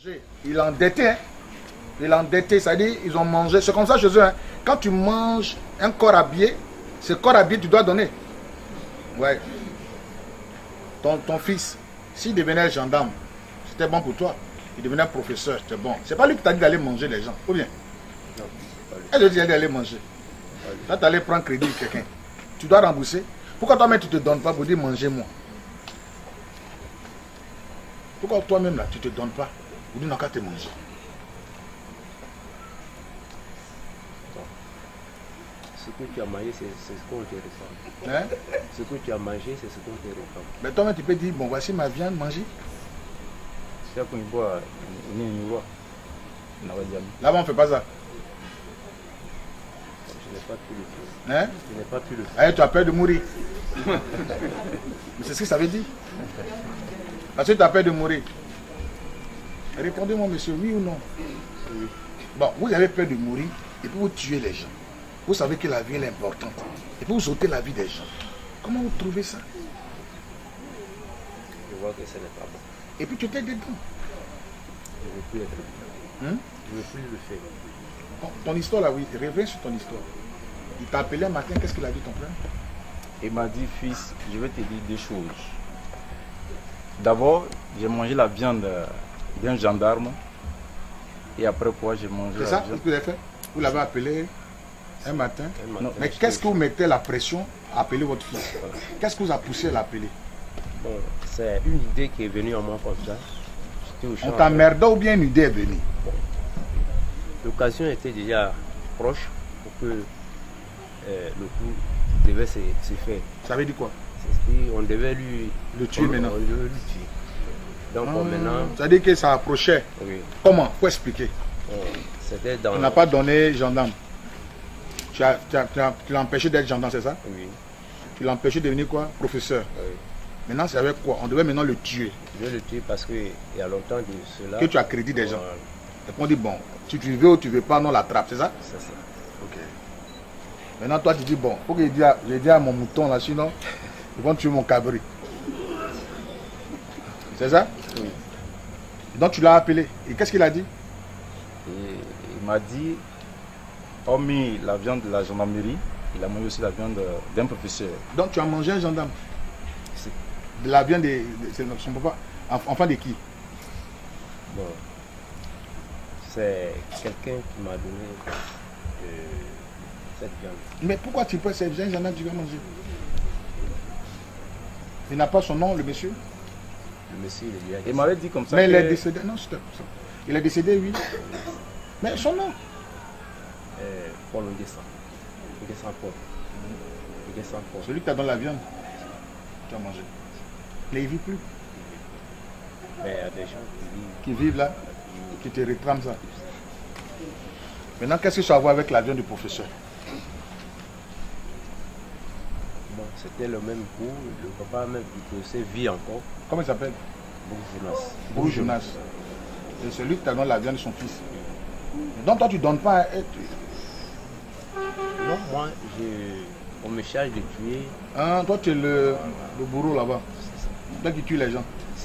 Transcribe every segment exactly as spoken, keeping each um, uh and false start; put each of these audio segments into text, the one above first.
Il est endetté, hein. Il est endetté, c'est-à-dire ils ont mangé. C'est comme ça chez eux. Hein. Quand tu manges un corps habillé, ce corps habillé tu dois donner. Ouais. Ton, ton fils, s'il devenait gendarme, c'était bon pour toi. Il devenait professeur, c'était bon. C'est pas lui qui t'a dit d'aller manger les gens, ou bien? Non. Elle a dit d'aller manger. Là, tu allais prendre crédit de quelqu'un. Tu dois rembourser. Pourquoi toi-même tu ne te donnes pas pour dire mangez-moi? Pourquoi toi-même là tu ne te donnes pas pour dire non qu'à te manger? Ce que tu as mangé, c'est ce qu'on te ressemble. Hein? Ce que tu as mangé, c'est ce qu'on te ressemble. Mais toi-même tu peux dire bon voici ma viande, manger. C'est qu'on voit, Là-bas on ne fait pas ça. Je n'ai pas pu le faire. Hein? Je n'ai pas pu le faire. Allez, tu as peur de mourir. Mais c'est ce que ça veut dire. Parce que tu as peur de mourir. Répondez-moi, monsieur, oui ou non? Oui. Bon, vous avez peur de mourir et puis vous tuez les gens. Vous savez que la vie est importante. Et puis vous ôtez la vie des gens. Comment vous trouvez ça? Je vois que ce n'est pas bon. Et puis tu étais dedans. Je ne veux plus être dedans. Hein? Je ne veux plus le faire. Bon, ton histoire là, oui, reviens sur ton histoire. Il t'a appelé un matin, qu'est-ce qu'il a dit ton frère? Il m'a dit, fils, je vais te dire des choses. D'abord, j'ai mangé la viande d'un gendarme. Et après quoi, j'ai mangé C'est la ça viande. ce que vous avez fait? Vous l'avez appelé un matin. Un matin, Mais qu'est-ce que vous mettez la pression à appeler votre fils? Qu'est-ce que vous a poussé à l'appeler? Bon, c'est une idée qui est venue à moi comme ça. J'étais au champ. On t'emmerde ou bien une idée est venue? L'occasion était déjà proche pour que euh, le coup devait se, se faire. Ça veut dire quoi? On devait lui Le tuer on, maintenant. On devait lui tuer. Donc Ah, bon, maintenant, ça veut dire que ça approchait. oui, Comment? Faut expliquer. euh, c'était dans. On n'a pas donné gendarme. Tu as, tu as, tu as, tu l'as empêché d'être gendarme, c'est ça? Oui, Tu l'as empêché de devenir quoi? Professeur. oui. Maintenant, c'est avec quoi? On devait maintenant le tuer. Je vais le tuer parce qu'il y a longtemps de cela. Que tu as crédit des gens. Voilà, Et qu'on dit, bon, si tu veux ou tu veux pas, non, la trappe, c'est ça? c'est ça. Ok. Maintenant, toi, tu dis, bon, faut que je dise à, je dis à mon mouton là, sinon, ils vont tuer mon cabri. C'est ça? Oui. Donc, tu l'as appelé. Et qu'est-ce qu'il a dit? Et il m'a dit, hormis la viande de la gendarmerie, il a mangé aussi la viande d'un professeur. Donc, tu as mangé un gendarme. C'est- De la viande de, de- c'est son papa. Enf- Enfant de qui? Bon, c'est quelqu'un qui m'a donné euh, cette viande. Mais pourquoi tu peux, c'est un gendarme que tu vas manger? Il n'a pas son nom, le monsieur? Le monsieur, il est déjà Il m'avait dit comme ça Mais il que est décédé. Non, stop, stop. Il est décédé, oui. Mais son nom? euh, Paul Ndessa. Ndessa Paul. Ndessa Paul. Celui qui t'a donné la viande, tu as mangé. Mais il ne vit plus. Mais il y a des gens qui vivent. Qui vivent là, qui te réclament ça. Maintenant, qu'est-ce que ça a à voir avec la viande du professeur? Bon, c'était le même coup. Le papa même du procès vit encore. Comment il s'appelle? Bourg-Jonas. Bruce Jonas. C'est celui qui t'a donné la viande de son fils. Donc toi, tu ne donnes pas. à- Non, moi, je, on me charge de tuer. Hein, toi, tu es le, le bourreau là-bas. Toi qui tue les gens. Si.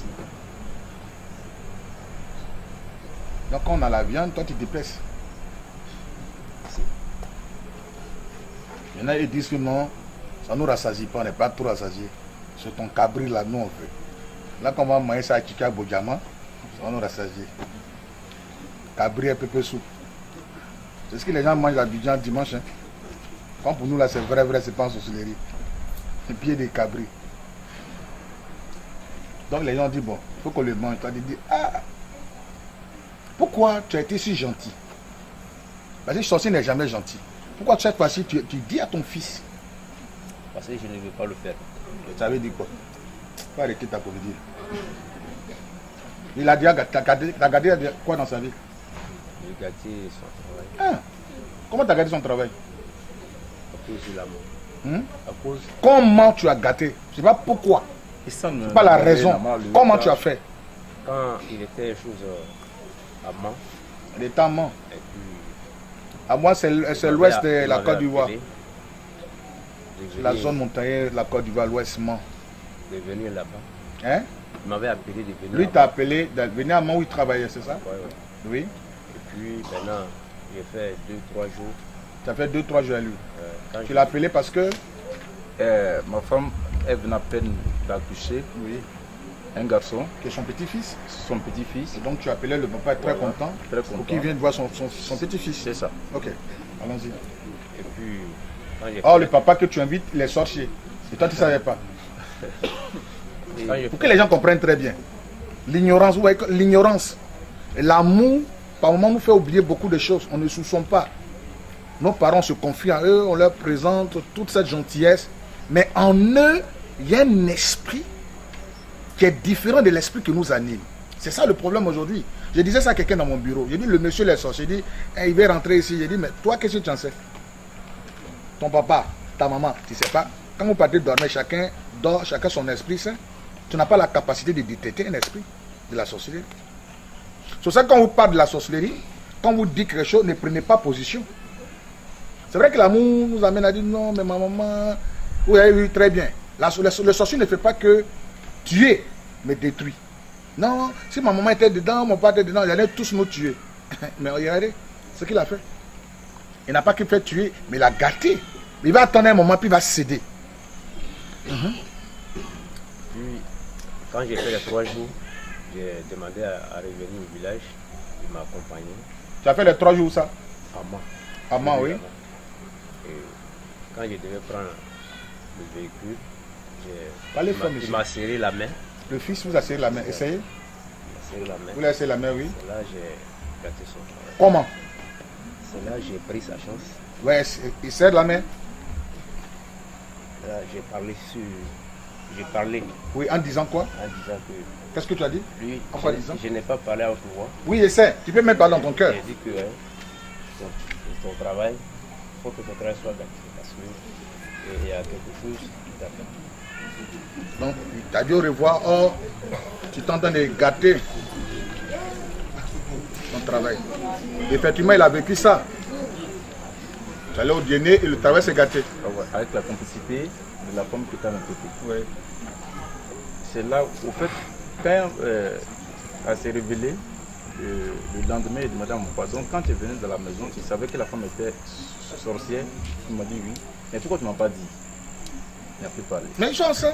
Donc quand on a la viande, toi tu déplaces. Si. Il y en a qui disent que non, ça ne nous rassasie pas, on n'est pas trop rassasié. C'est ton cabri là, nous on veut. Là, quand on va manger ça à Chika Bojama, ça va nous rassasier. Cabri et pépé soupe. C'est ce que les gens mangent à Abidjan dimanche. Hein. Quand pour nous là, c'est vrai, vrai, c'est pas en sorcellerie. Les pieds de cabri. Donc les gens disent, bon, il faut qu'on le mange. Toi, tu dis, ah, pourquoi tu as été si gentil? Parce que le sorcier n'est jamais gentil. Pourquoi cette fois-ci, tu, tu dis à ton fils? Parce que je ne veux pas le faire. Ça veut dire quoi? Faut arrêter ta comédie. Il a déjà t'as gardé, t'as gardé quoi dans sa vie? Je gâtais son travail. Hein? Comment tu as gardé son travail? À cause de la mort. Hein? À cause. Comment tu as gâté? Je ne sais pas pourquoi. Et ça ne- C'est pas la ne- raison. ne- ne- Comment tu as fait? Quand il était chose euh, à Mans, Les temps ment. et puis. À moi, c'est l- c'est l'ouest de il la m'avait Côte d'Ivoire. appelé. Je La venais- zone montagnée de la Côte d'Ivoire, l'ouest ment. de venir là-bas. Hein? il m'avait appelé de venir. Lui t'a appelé de venir à moment où il travaillait, c'est ça? Ouais, ouais. Oui. Et puis maintenant, j'ai fait deux, trois jours. Tu as fait deux, trois jours à lui. Euh, quand Tu je- l'as appelé parce que Euh, ma femme, elle venait à peine d'accoucher oui, un garçon, que son petit-fils. son petit-fils. Et donc tu as appelé le papa est très Voilà, content très pour content. qu'il vienne voir son, son, son petit-fils. C'est ça. Ok, allons-y. Et puis, quand j'ai Or, fait- le papa que tu invites, il est sorcier. Et toi, tu ne savais pas. quand j'ai Pour fait- que les gens comprennent très bien. L'ignorance, vous voyez, l'ignorance, l'amour, par moments, nous fait oublier beaucoup de choses. On ne soupçonne pas. Nos parents se confient à eux, on leur présente toute cette gentillesse. Mais en eux, il y a un esprit qui est différent de l'esprit qui nous anime. C'est ça le problème aujourd'hui. Je disais ça à quelqu'un dans mon bureau. J'ai dit, le monsieur les sorciers. J'ai dit, eh, il va rentrer ici. J'ai dit, mais toi, qu'est-ce que tu en sais? Ton papa, ta maman, tu ne sais pas. Quand vous partez dormir, chacun dort, chacun son esprit saint. Tu n'as pas la capacité de détecter un esprit de la sorcellerie. C'est ça, quand vous parlez de la sorcellerie, quand vous dites quelque chose, ne prenez pas position. C'est vrai que l'amour nous amène à dire non, mais ma maman, oui, oui, très bien. La, le, le sorcier ne fait pas que tuer, mais détruire. Non, si ma maman était dedans, mon père était dedans, ils allaient tous nous tuer. Mais regardez ce qu'il a fait. Il n'a pas que fait tuer, mais il a gâté. Il va attendre un moment, puis il va céder. Mm-hmm. Puis, quand j'ai fait les trois jours, j'ai demandé à, à revenir au village. Il m'a accompagné Tu as fait les trois jours, ça? à moi. À moi, oui. Et quand je devais prendre le véhicule, j'ai- Parlez il m'a- fort, il monsieur. m'a serré la main. Le fils vous a serré la main. Essayez. Il m'a serré la main. Vous lui avez serré la main, oui. C'est là que j'ai gâté son travail. Comment? C'est là que j'ai pris sa chance. Ouais, c'est- il serre la main. Là, j'ai parlé sur. J'ai parlé Oui, en disant quoi? en disant que Qu'est-ce que tu as dit? lui, En quoi je, disant? je n'ai pas parlé à haute voix. Oui, essaie. Tu peux même parler dans ton cœur. J'ai dit que hein, ton, ton travail, il faut que ton travail soit gâté. Parce qu'il y a quelque chose qui t'attend. Donc, tu as dit au revoir. Oh, tu t'entends de gâter ton travail. Effectivement, il a vécu ça. Tu allais au dîner et le travail s'est gâté. Ah ouais, avec la complicité de la femme qui était à mon côté. Oui. C'est là, au fait, quand euh, elle s'est révélée, euh, le lendemain, il demandait à mon patron, quand tu es venu dans la maison, tu savais que la femme était sorcière. Il m'a dit oui. Mais pourquoi tu ne m'as pas dit? Il n'a plus parlé. Mais ils sont ensemble.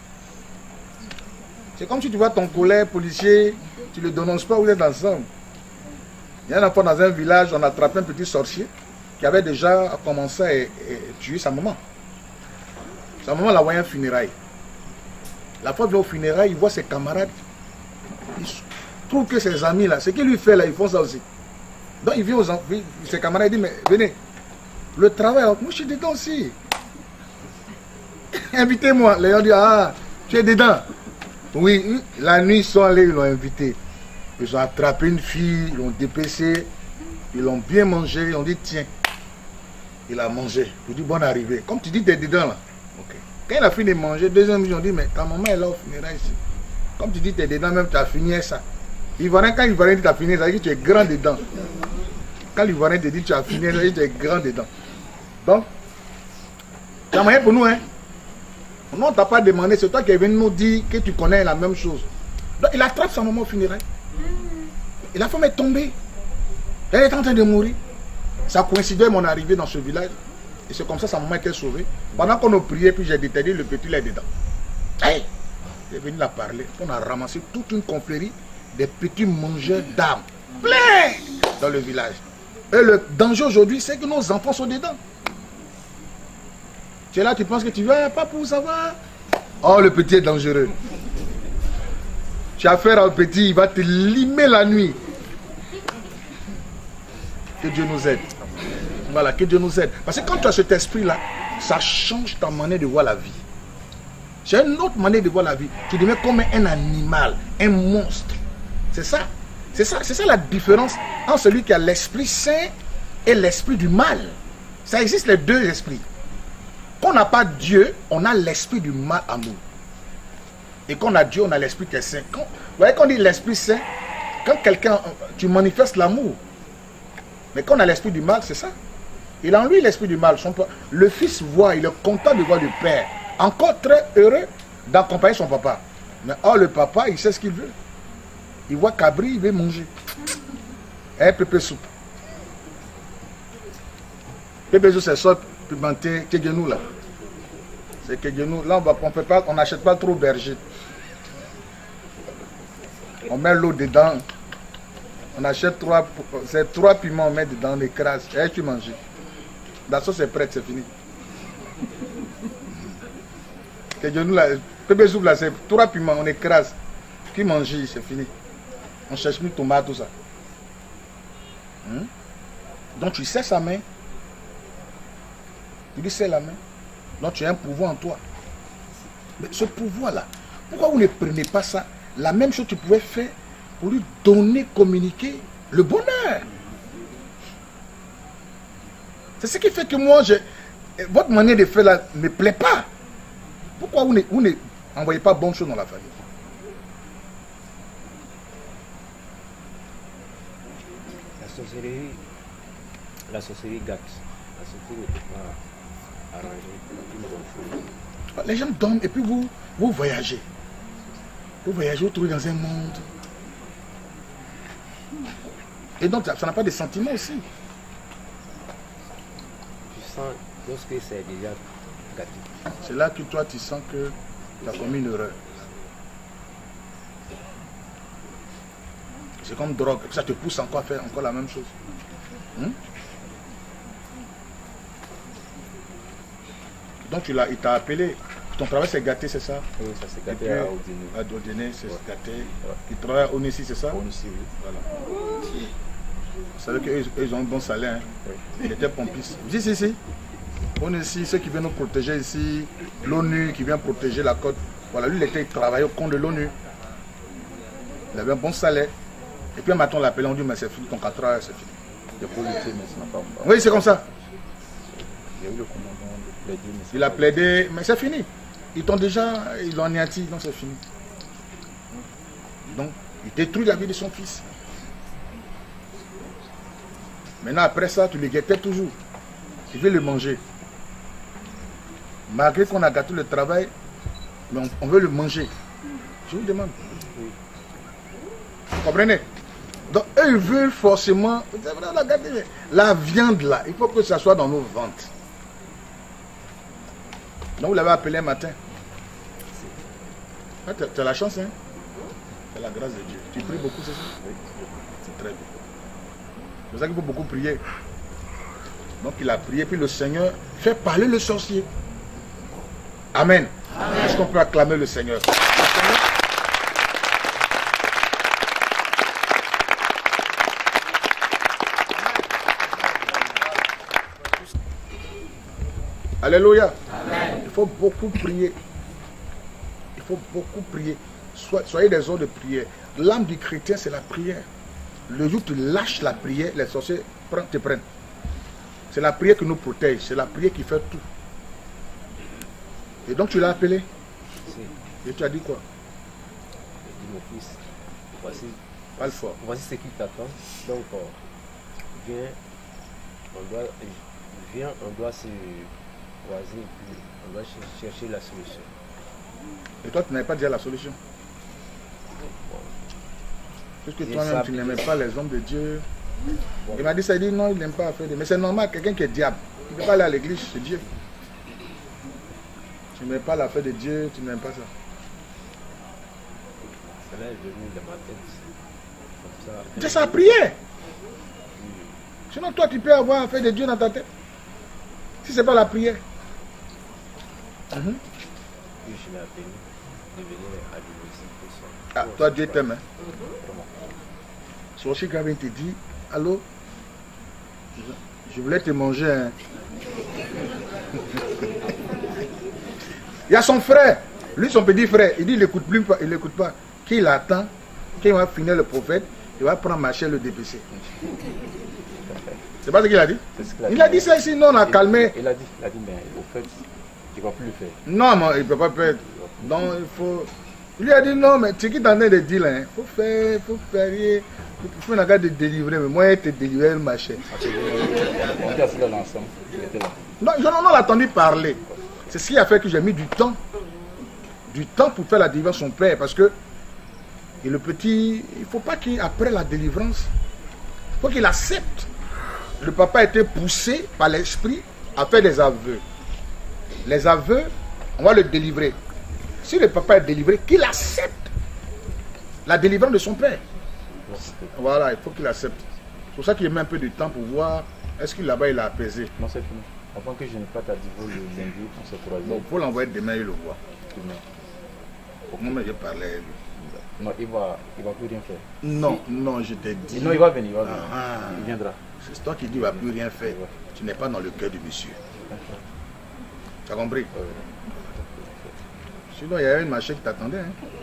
C'est comme si tu vois ton collègue policier, tu ne le dénonces pas, vous êtes ensemble. Il y a un enfant dans un village, on a attrapé un petit sorcier qui avait déjà commencé à, à tuer sa maman. Sa maman l'a envoyé en funérailles. La fois qu'il vient au funérailles, il voit ses camarades. Il trouve que ses amis là, ce qu'il lui fait là, ils font ça aussi. Donc il vient aux enfants, ses camarades, il dit, mais venez, le travail, moi je suis dedans aussi. Invitez-moi. Les gens disent, ah, tu es dedans. Oui, la nuit, ils sont allés, ils l'ont invité. Ils ont attrapé une fille, ils l'ont dépêché, ils l'ont bien mangé, ils ont dit, tiens. Il a mangé. Je dis, bonne arrivée. Comme tu dis, tu es dedans là. Okay. Quand il a fini de manger, deuxième jour, ils ont dit, mais ta maman est là au funérailles ici. Comme tu dis, tu es dedans, même tu as fini ça. Ivoirien, quand l'Ivoirien dit tu as fini, ça veut dire que tu es grand dedans. Quand l'Ivoirien te dit tu as fini, ça veut dire que tu es grand dedans. Donc, tu as moyen pour nous, hein. Non, on ne t'a pas demandé, c'est toi qui es venu nous dire que tu connais la même chose. Donc, il attrape sa maman au funérailles. Et la femme est tombée. Elle est en train de mourir. Ça coïncidait avec mon arrivée dans ce village. Et c'est comme ça que sa maman était sauvée. Pendant qu'on a prié, puis j'ai détaillé le petit là dedans. Hey! Il est venu la parler. On a ramassé toute une confrérie des petits mangeurs d'armes. Plein dans le village. Et le danger aujourd'hui, c'est que nos enfants sont dedans. Tu es là, tu penses que tu vas pas pour savoir. Oh, le petit est dangereux. Tu as affaire au petit, il va te limer la nuit. Que Dieu nous aide. Voilà, que Dieu nous aide. Parce que quand tu as cet esprit-là, ça change ta manière de voir la vie. C'est une autre manière de voir la vie. Tu deviens comme un animal, un monstre. C'est ça. C'est ça, c'est ça la différence entre celui qui a l'esprit saint et l'esprit du mal. Ça existe les deux esprits. Quand on n'a pas Dieu, on a l'esprit du mal en nous. Et quand on a Dieu, on a l'esprit qui est saint. Quand, vous voyez, quand on dit l'esprit saint, quand quelqu'un, tu manifestes l'amour. Mais quand on a l'esprit du mal, c'est ça. Il a en lui l'esprit du mal. Son, le fils voit, il est content de voir le père. Encore très heureux d'accompagner son papa. Mais oh, le papa, il sait ce qu'il veut. Il voit cabri, il veut manger. Un pépé soupe. Pépé soupe, c'est sauce pimentée, kegenou là. C'est kegenou. Là, on n'achète pas trop berger. On met l'eau dedans. On achète trois, c'est trois piments, on met dedans, on écrase. Et tu manges. La sauce est prête, c'est fini. Kegenou là, pépé soupe là, c'est trois piments, on écrase. Qui mange, c'est fini. On cherche plus tomate, tout ça. Hmm? Donc tu sais sa main. Tu lui sais la main. Donc tu as un pouvoir en toi. Mais ce pouvoir-là, pourquoi vous ne prenez pas ça? La même chose que tu pouvais faire pour lui donner, communiquer le bonheur. C'est ce qui fait que moi, je, votre manière de faire là ne me plaît pas. Pourquoi vous ne, vous ne envoyez pas bonne chose dans la famille? La sorcellerie, la sorcellerie gâte. La sorcellerie ne peut pas arranger une bonne chose. Les gens dorment et puis vous, vous voyagez. Vous voyagez, vous trouvez dans un monde. Et donc, ça n'a pas de sentiments aussi. Tu sens, lorsque c'est déjà gâté. C'est là que toi, tu sens que tu as commis une erreur. C'est comme drogue. Ça te pousse encore à faire encore la même chose. Hmm? Donc, tu l'as, il t'a appelé. Ton travail, c'est gâté, c'est ça? Oui, ça c'est gâté à Odiné. À Odiné, c'est ouais. gâté. Ouais. Tu travailles à Onessi, c'est ça? Onessi, oui. Voilà. Vous savez qu'eux, ils ont un bon salaire. Hein? Oui. Il était pompiste. Si, si, si. Onessi, ceux qui viennent nous protéger ici, l'ONU qui vient protéger la côte. Voilà, lui, il était travaillé au compte de l'ONU. Il avait un bon salaire. Et puis un matin, on l'appelait, on dit, mais c'est fini, ton quatre heures, c'est fini. Il a pollué, mais ça n'a pas. Oui, c'est comme ça. Il y a eu le commandant de plaider, mais il a plaidé, mais c'est fini. Ils t'ont déjà, ils l'ont anéanti, donc c'est fini. Donc, il détruit la vie de son fils. Maintenant, après ça, tu le guettais toujours. Tu veux le manger. Malgré qu'on a gâté le travail, mais on, on veut le manger. Je vous demande. Vous comprenez? Donc, eux, ils veulent forcément, la viande là, il faut que ça soit dans nos ventres. Donc vous l'avez appelé un matin. Ah, tu as la chance, hein? C'est la grâce de Dieu. Tu pries beaucoup, c'est ça? Oui. C'est très bien. C'est pour ça qu'il faut beaucoup prier. Donc il a prié, puis le Seigneur fait parler le sorcier. Amen. Amen. Est-ce qu'on peut acclamer le Seigneur? Le Seigneur... Alléluia. Amen. Il faut beaucoup prier. Il faut beaucoup prier. Soyez des hommes de prière. L'âme du chrétien, c'est la prière. Le jour où tu lâches la prière, les sorciers te prennent. C'est la prière qui nous protège. C'est la prière qui fait tout. Et donc tu l'as appelé. Si. Et tu as dit quoi? J'ai dit, mon fils, voici, pas fort. Voici ce qui t'attend. Donc, euh, viens, on doit, viens, on doit se croiser et puis on doit chercher la solution. Et toi, tu n'avais pas déjà la solution? Bon. Puisque toi-même, tu n'aimais pas les hommes de Dieu. Bon. Il m'a dit ça, il dit non, il n'aime pas faire de... Mais c'est normal, quelqu'un qui est diable. Il ne peut pas aller à l'église, c'est Dieu. Tu n'aimes pas l'affaire de Dieu, tu n'aimes pas ça. Cela est venu de ma tête. C'est sa prière. Sinon, toi, tu peux avoir affaire de Dieu dans ta tête. Si ce n'est pas la prière. Mm-hmm. Puis je l'ai appelé de venir à l'église. Ah, toi, Dieu t'aime. Hein? C'est aussi quand même te dit, allô, je voulais te manger. Hein? Il y a son frère, lui son petit frère, il dit il n'écoute plus, il n'écoute pas. Qu'il attend, qu'il va finir le prophète, il va prendre ma chair le dépêcher. C'est pas ce qu'il a dit? Ce a il dit, a dit ça ici, non, on a il, calmé. Il a dit, il a dit, mais au fait, tu ne vas plus le faire. Non, mais il ne peut pas faire. Donc il faut. Il lui a dit non, mais tu qui t'en es de dire là, il faut faire, il faut faire, il faut une garde de délivrer, mais moi, je te délivrer ma chair. On était assis là ensemble, il était là. Non, on a entendu parler. C'est ce qui a fait que j'ai mis du temps. du temps pour faire la délivrance de son père. Parce que et le petit, il ne faut pas qu'après la délivrance, il faut qu'il accepte. Le papa a été poussé par l'esprit à faire des aveux. Les aveux, on va le délivrer. Si le papa est délivré, qu'il accepte la délivrance de son père. Voilà, il faut qu'il accepte. C'est pour ça qu'il met un peu de temps pour voir est-ce qu'il là-bas il a apaisé. Non, c'est fini. Avant que je ne parte à Divo le lundi, on s'est croisés. Bon, pour l'envoyer demain, il le voit. Demain. Moi, mais je parlais à lui. Non, il va, il va plus rien faire. Non, non, je t'ai dit. Non, il va venir, il va venir. Ah, Il viendra. c'est toi qui dis qu'il ne va plus rien faire. Tu n'es pas dans le cœur du monsieur. Tu as compris? Ouais. Sinon, il y avait une machine qui t'attendait. Hein.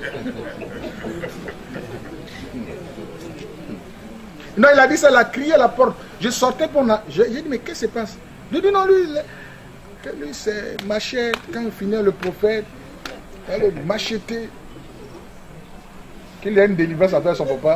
Non, il a dit ça, il a crié à la porte. Je sortais pour... J'ai dit, mais qu'est-ce qui se passe? Je dis, non, lui, lui c'est machette. Quand il finit le prophète, il est macheté. Qu'il y a une délivrance à faire à son papa.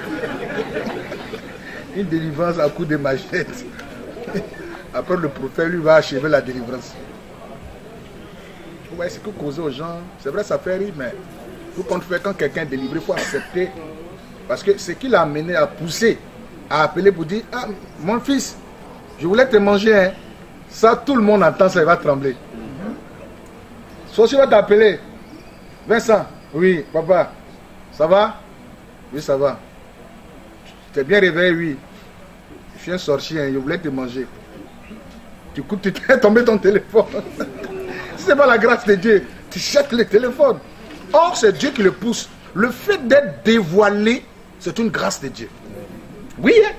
Une délivrance à coup de machette. Après, le prophète, lui, va achever la délivrance. Vous voyez ce que causer aux gens, c'est vrai, ça fait rire, mais tout compte fait, quand quelqu'un est délivré, il faut accepter. Parce que ce qui l'a amené à pousser, à appeler pour dire, ah, mon fils, je voulais te manger, hein. Ça, tout le monde entend ça, il va trembler. Soit il va t'appeler, Vincent, oui, papa, ça va? Oui, ça va. Tu t'es bien réveillé, oui. Je suis un sorcier, hein, je voulais te manger. Du coup, tu t'es tombé ton téléphone. Si ce n'est pas la grâce de Dieu, tu jettes le téléphone. Or, c'est Dieu qui le pousse. Le fait d'être dévoilé, c'est une grâce de Dieu. Oui, hein?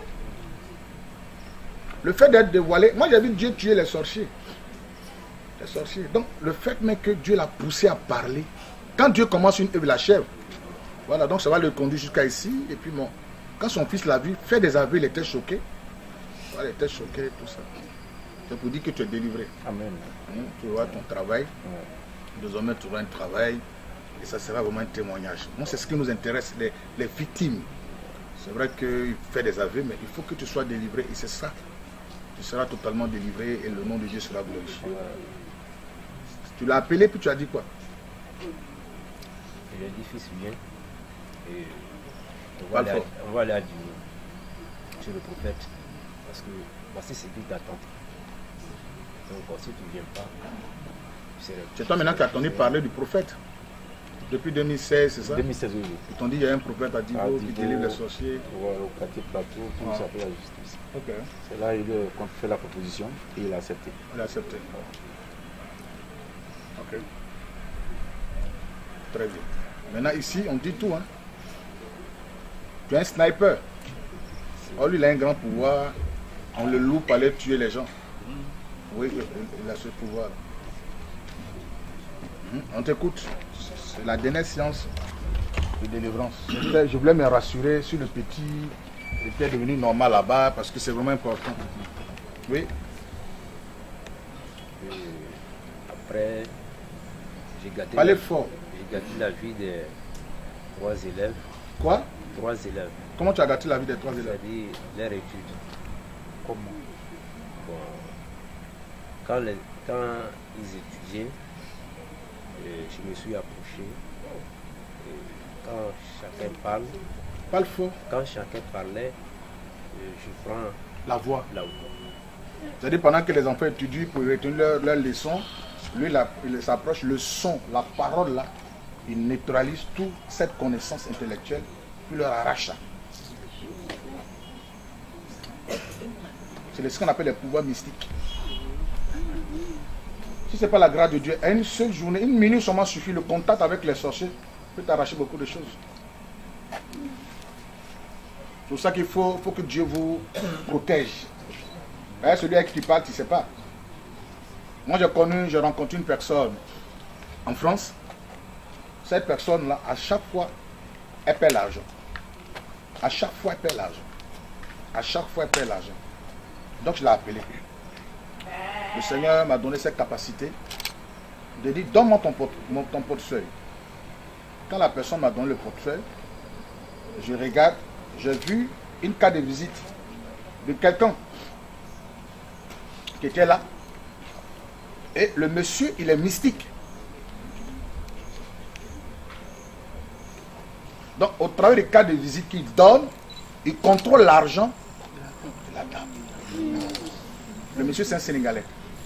Le fait d'être dévoilé, moi j'ai vu Dieu tuer les sorciers. Les sorciers. Donc, le fait même que Dieu l'a poussé à parler, quand Dieu commence une œuvre, il l'achève. Voilà, donc ça va le conduire jusqu'à ici. Et puis bon, quand son fils l'a vu, fait des aveux, il était choqué. Voilà, il était choqué, tout ça. C'est pour dire que tu es délivré. Amen. Hein, tu vois ton travail. Ouais. Désormais, tu auras un travail. Et ça sera vraiment un témoignage. Moi, c'est ce qui nous intéresse, les, les victimes. C'est vrai qu'il fait des aveux, mais il faut que tu sois délivré. Et c'est ça. Tu seras totalement délivré et le nom de Dieu sera glorifié. Ouais. Tu l'as appelé, puis tu as dit quoi? Il a dit, fils, viens. Et on Pas va, le aller fort. à, on va aller à Dieu, chez le prophète. Parce que voici ce qu'il t'attend. Donc, si tu ne viens pas, tu seras... C'est toi maintenant qui as entendu parler du prophète. Depuis deux mille seize, c'est ça? deux mille seize, oui. oui. Ils t'ont dit qu'il y a un prophète à Divo À qui Divo, délivre les sorciers. Ouais, au quartier plateau, tout Ah. ça fait la justice. Ok. C'est là qu'il a fait la proposition et il a accepté. Il a accepté. Ok. Très bien. Maintenant, ici, on dit tout. Hein. Tu es un sniper. Oh, lui, il a un grand pouvoir. On le loue pour aller tuer les gens. Oui, il il a ce pouvoir. Hum, On t'écoute. C'est la dernière séance de délivrance. Je voulais, je voulais me rassurer sur le petit. Il était devenu normal là-bas parce que c'est vraiment important. Oui. Et après, j'ai gâté, Parlez la, fort. j'ai gâté la vie des trois élèves. Quoi? Trois élèves, Comment tu as gâté la vie des trois élèves? c'est-à-dire leur étude. Comment? Bon, quand, les- quand ils étudiaient, euh, je me suis approché. Et quand chacun parle, Parle fort. quand chacun parlait, euh, je prends La voix. la voix. C'est-à-dire pendant que les enfants étudient pour retenir leur, leur leçon, lui là, il s'approche, le son, la parole là, il neutralise toute cette connaissance intellectuelle, puis leur arrache ça. C'est ce qu'on appelle les pouvoirs mystiques. Si ce n'est pas la grâce de Dieu, à une seule journée, une minute seulement suffit, le contact avec les sorciers peut t'arracher beaucoup de choses. C'est pour ça qu'il faut, faut que Dieu vous protège. Hein, celui avec qui tu parles, tu ne sais pas. Moi, j'ai connu, j'ai rencontré une personne en France. Cette personne-là, à chaque fois, elle perd l'argent. À chaque fois, elle perd l'argent. À chaque fois, elle perd l'argent. Donc, je l'ai appelé. Le Seigneur m'a donné cette capacité de dire, donne-moi ton, porte, mon, ton portefeuille. Quand la personne m'a donné le portefeuille, je regarde, j'ai vu une carte de visite de quelqu'un qui était là. Et le monsieur, il est mystique. Donc, au travers des cas de visite qu'il donne, il contrôle l'argent de la dame. Le monsieur, c'est un Sénégalais.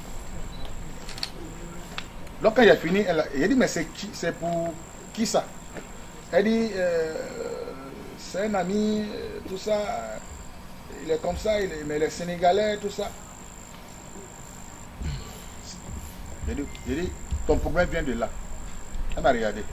Donc, quand il a fini, elle a, il a dit, mais c'est qui, c'est pour qui ça? Elle dit, euh, c'est un ami, tout ça. Il est comme ça, il est, mais il est Sénégalais, tout ça. J'ai dit, j'ai dit, ton problème vient de là. Elle m'a regardé.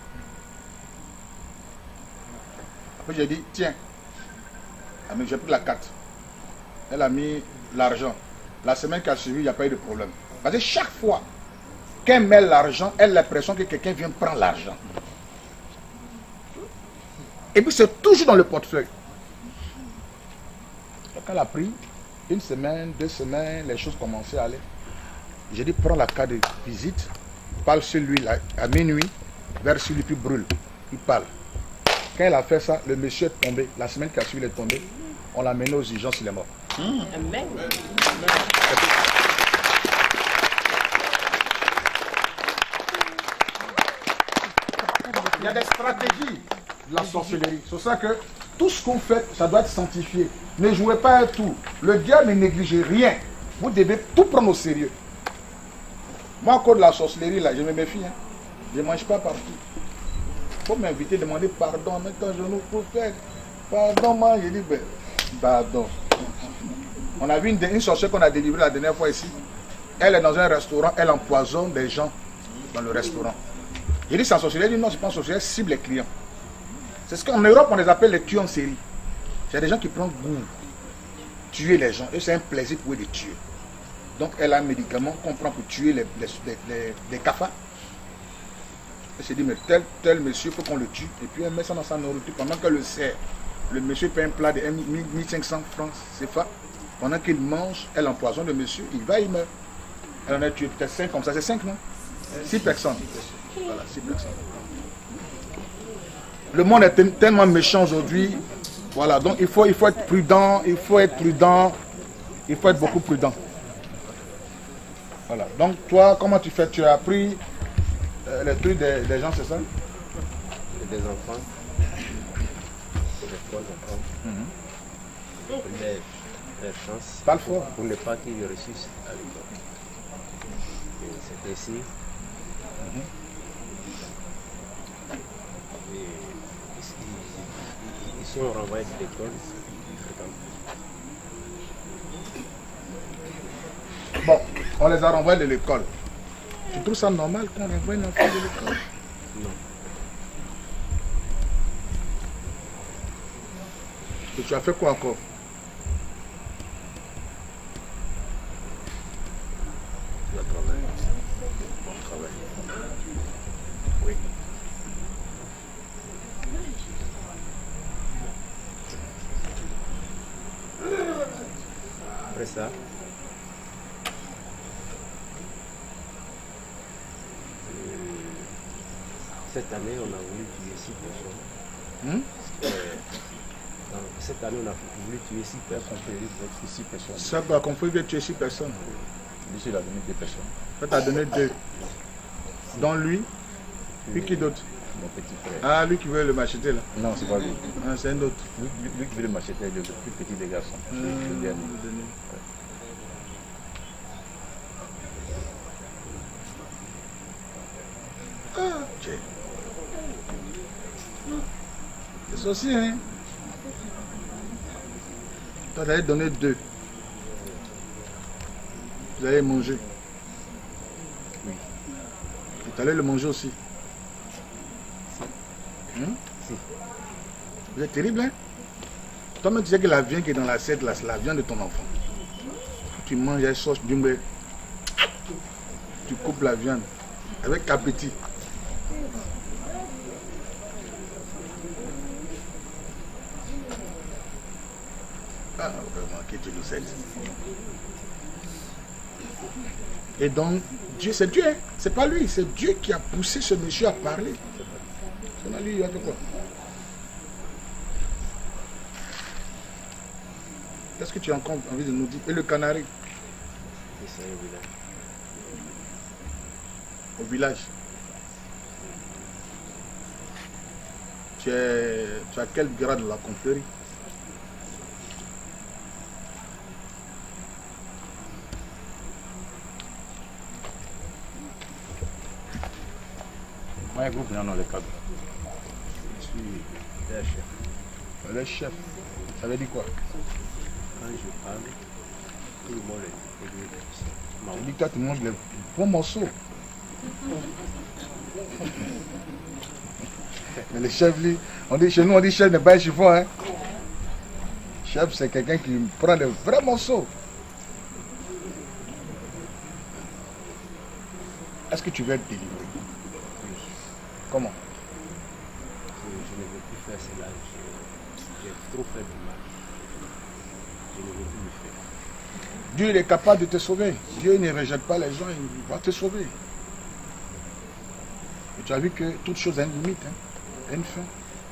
Après, j'ai dit, tiens. J'ai pris la carte. Elle a mis l'argent. La semaine qui a suivi, il n'y a pas eu de problème. Parce que chaque fois qu'elle met l'argent, elle a l'impression que quelqu'un vient prendre l'argent. Et puis, c'est toujours dans le portefeuille. Donc, elle a pris une semaine, deux semaines, les choses commençaient à aller. J'ai dit, prends la carte de visite, parle sur lui là, à minuit, vers celui puis brûle. Il parle. Quand elle a fait ça, le monsieur est tombé. La semaine qui a suivi, il est tombé. On l'a mené aux urgences, il est mort. Mmh. Amen. Il y a des stratégies de la sorcellerie. C'est pour ça que tout ce qu'on fait, ça doit être sanctifié. Ne jouez pas à tout. Le diable ne néglige rien. Vous devez tout prendre au sérieux. Moi, à cause de la sorcellerie, là, je me méfie. Hein. Je ne mange pas partout. Il faut m'inviter, demander pardon. Mais quand je nous prophète, pardon, moi, je dis, ben, pardon. On a vu une, une sorcière qu'on a délivrée la dernière fois ici. Elle est dans un restaurant, elle empoisonne des gens dans le restaurant. J'ai dit, c'est en sorcellerie. Elle dit, non, c'est pas en sorcellerie, elle cible les clients. C'est ce qu'en Europe, on les appelle les tueurs en série. C'est des gens qui prennent goût. Tuer les gens. Et c'est un plaisir pour eux de tuer. Donc, elle a un médicament qu'on prend pour tuer les, les, les, les cafards. Elle s'est dit, mais tel, tel monsieur, il faut qu'on le tue. Et puis, elle met ça dans sa nourriture pendant qu'elle le sert. Le monsieur paie un plat de mille cinq cents francs C F A. Pendant qu'il mange, elle empoisonne le monsieur. Il va, il meurt. Elle en a tué peut-être cinq comme ça. C'est cinq, non? Six personnes. Voilà, six personnes. Le monde est tellement méchant aujourd'hui. Voilà, donc il faut, il faut être prudent. Il faut être prudent. Il faut être beaucoup prudent. Voilà. Donc toi, comment tu fais? Tu as appris euh, les trucs des, des gens, c'est ça? Des enfants. Des trois enfants. Mm-hmm. les, les chances. Pas le fort. Pour ne pas qu'ils réussissent à l'école. C'est ici. Mm-hmm. Et ici, ici, on renvoie de l'école. Bon, on les a renvoyés de l'école. Tu trouves ça normal qu'on renvoie une enfant de l'école? Non. Et tu as fait quoi encore? Tu as travaillé. Bon travail. Oui. Après ça, cette année, on a voulu tuer six personnes. Hmm? Euh, dans, cette année, on a voulu tuer six personnes. six personnes. Ça a compris que tuer six personnes. Lui, il a donné deux personnes. Tu as donné deux. Dans lui, puis qui d'autre? Mon petit frère. Ah, lui qui veut le macheter là? Non, c'est pas lui. Ah, c'est un autre. Lui, lui, lui qui veut le macheter, le plus petit des garçons. Mmh, le dernier. Ouais. Ah, ok. C'est ça aussi, hein? Tu allais donner deux. Vous allez manger. Oui. Tu allais le manger aussi. Si. Hum? Si. Vous êtes terrible, hein? Toi-même, tu sais que la viande qui est dans l'assiette, c'est la viande de ton enfant. Tu manges la sauce d'umbre. Tu coupes la viande avec appétit. Ah, vraiment, que tu nous aides. Et donc, Dieu, c'est Dieu, hein? C'est pas lui, c'est Dieu qui a poussé ce monsieur à parler. C'est pas lui, il a fait quoi? Qu'est-ce que tu as encore envie de nous dire? Et le canari? C'est au village. Au village. Tu, es, tu as quel grade de la confrérie? Moi, un groupe, non, non, les cadres. Je suis le chef. Le chef. Ça veut dire quoi? Quand je parle, tout le monde est élevé. Tu dis que toi, tu manges les bons morceaux. Mais le chef, lui, on dit, chez nous, on dit chef n'est pas un chiffon. Hein? Chef, c'est quelqu'un qui prend les vrais morceaux. Est-ce que tu veux être délivré? Oui. Comment? Je, je ne veux plus faire cela. J'ai trop fait de mal. Je ne veux plus le faire. Dieu il est capable de te sauver. Dieu ne rejette pas les gens, il va te sauver. Et tu as vu que toute chose a une limite, hein, a une fin.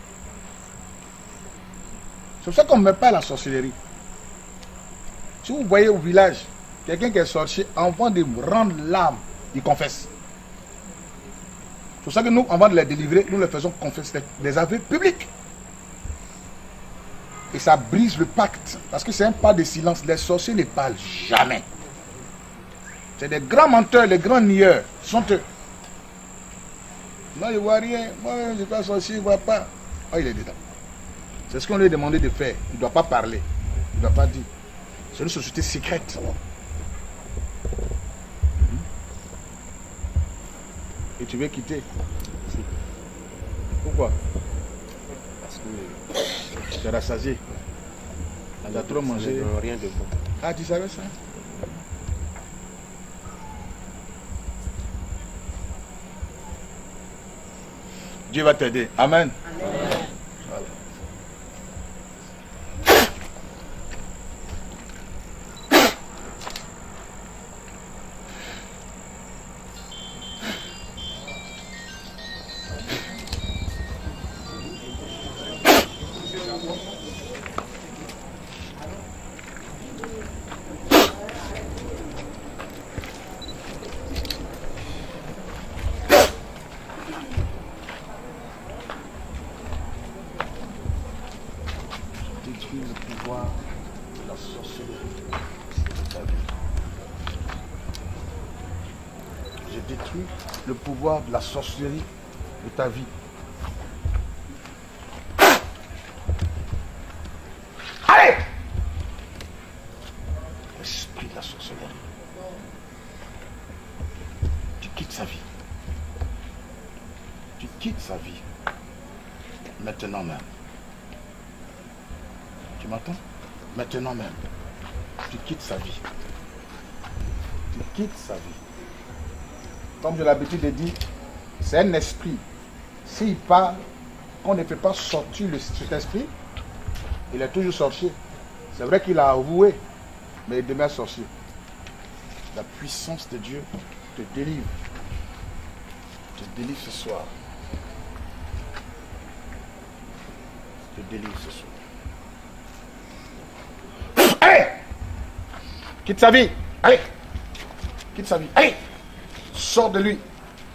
C'est pour ça qu'on ne met pas la sorcellerie. Si vous voyez au village, quelqu'un qui est sorcier, avant de rendre l'âme, il confesse. C'est pour ça que nous, avant de les délivrer, nous les faisons confesser des aveux publics. Et ça brise le pacte. Parce que c'est un pas de silence. Les sorciers ne parlent jamais. C'est des grands menteurs, les grands nieurs. Sont eux. Moi, je ne vois rien. Moi, je ne suis pas sorcier, je ne vois pas. Oh, il est dedans. C'est ce qu'on lui a demandé de faire. Il ne doit pas parler. Il ne doit pas dire. C'est une société secrète. Et tu veux quitter? Pourquoi? Parce que Tu es rassasié. Tu as trop mangé. Rien de bon. Ah, tu savais ça? Dieu va t'aider. Amen. Amen. Voilà. Détruire le pouvoir de la sorcellerie de ta vie. Je détruis le pouvoir de la sorcellerie de ta vie. Allez! L'esprit de la sorcellerie. Tu quittes sa vie. Tu quittes sa vie. Maintenant même. Tu m'entends? Maintenant même. Tu quittes sa vie. Tu quittes sa vie. Comme j'ai l'habitude de dire, c'est un esprit. S'il parle, qu'on ne fait pas sortir le, cet esprit, il est toujours sorcier. C'est vrai qu'il a avoué, mais il demeure sorcier. La puissance de Dieu te délivre. Te délivre ce soir. Te délivre ce soir. Allez! Quitte sa vie. Allez! Quitte sa vie. Allez! Sors de lui.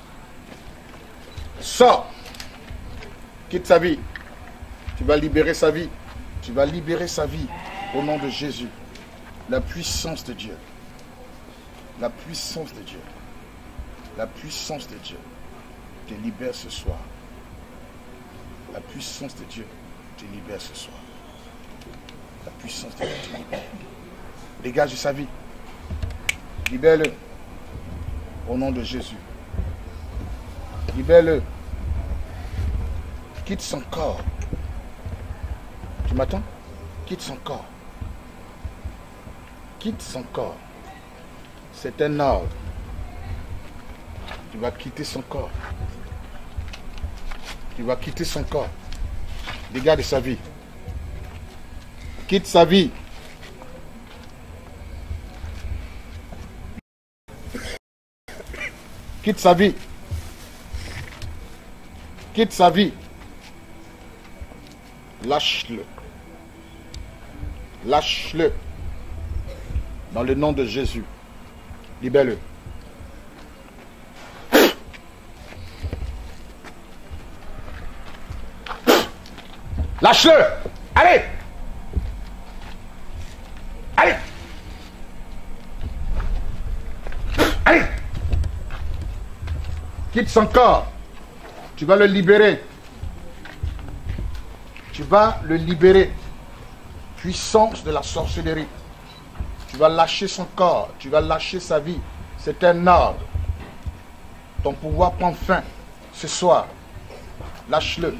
Sors. Quitte sa vie. Tu vas libérer sa vie. Tu vas libérer sa vie au nom de Jésus. La puissance de Dieu. La puissance de Dieu. La puissance de Dieu te libère ce soir. La puissance de Dieu te libère ce soir. La puissance de Dieu te libère. Dégage de sa vie. Libère-le. Au nom de Jésus. Libère-le. Quitte son corps. Tu m'attends? Quitte son corps. Quitte son corps. C'est un ordre. Tu vas quitter son corps. Tu vas quitter son corps. Dégage de sa vie. Quitte sa vie. Quitte sa vie. Quitte sa vie. Lâche-le. Lâche-le. Dans le nom de Jésus. Libère-le. Lâche-le. Allez. Allez. Allez. Quitte son corps. Tu vas le libérer. Tu vas le libérer. Puissance de la sorcellerie. Tu vas lâcher son corps. Tu vas lâcher sa vie. C'est un ordre. Ton pouvoir prend fin ce soir. Lâche-le.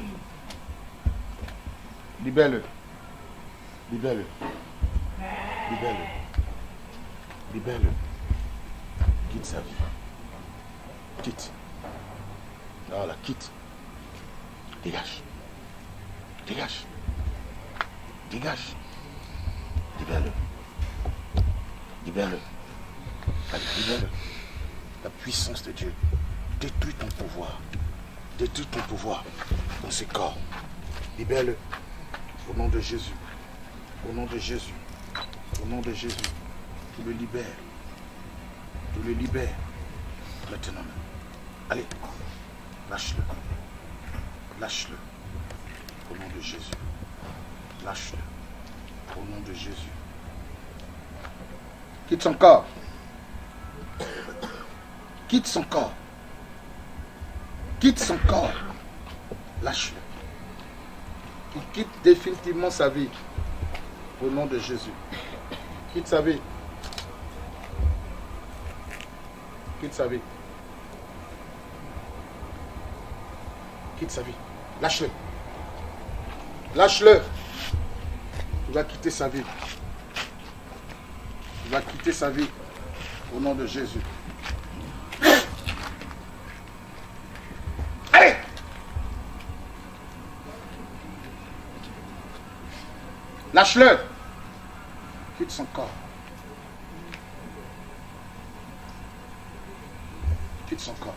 Libère-le. Libère-le. Libère-le. Libère-le. Quitte sa vie. Quitte. Voilà, quitte. Dégage. Dégage. Dégage. Libère-le. Libère-le. Allez, libère-le. La puissance de Dieu. Détruis ton pouvoir. Détruis ton pouvoir dans ces corps. Libère-le. Au nom de Jésus. Au nom de Jésus. Au nom de Jésus. Tu le libères. Tu le libères. Maintenant. Allez. Lâche-le. Lâche-le. Au nom de Jésus. Lâche-le. Au nom de Jésus. Quitte son corps. Quitte son corps. Quitte son corps. Lâche-le. Il quitte définitivement sa vie. Au nom de Jésus. Quitte sa vie. Quitte sa vie. Quitte sa vie. Lâche-le. Lâche-le. Tu vas quitter sa vie. Tu vas quitter sa vie. Au nom de Jésus. Allez! Lâche-le. Quitte son corps. Quitte son corps.